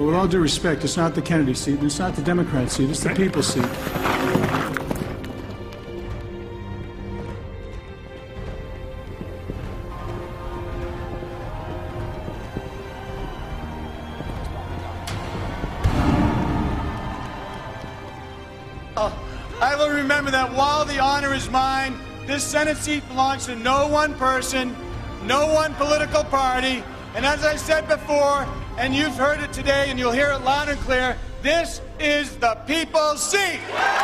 But with all due respect, it's not the Kennedy seat, and it's not the Democrat seat, it's the people's seat. I will remember that while the honor is mine, this Senate seat belongs to no one person, no one political party, and as I said before, and you've heard it today and you'll hear it loud and clear, this is the people's seat.